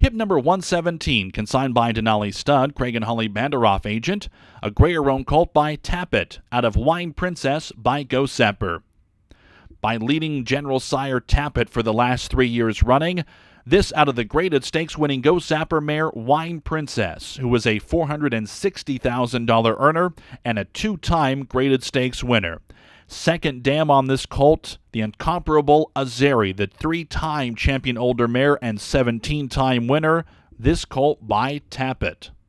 Hip number 117, consigned by Denali Stud, Craig and Holly Banderoff agent. A Grayer Roan colt by Tappet, out of Wine Princess by Go Sepper. By leading General Sire Tappet for the last 3 years running. This out of the graded stakes winning Go Sapper mare Wine Princess, who was a $460,000 earner and a 2-time graded stakes winner. Second dam on this colt, the incomparable Azeri, the 3-time champion older mare and 17-time winner. This colt by Tappet.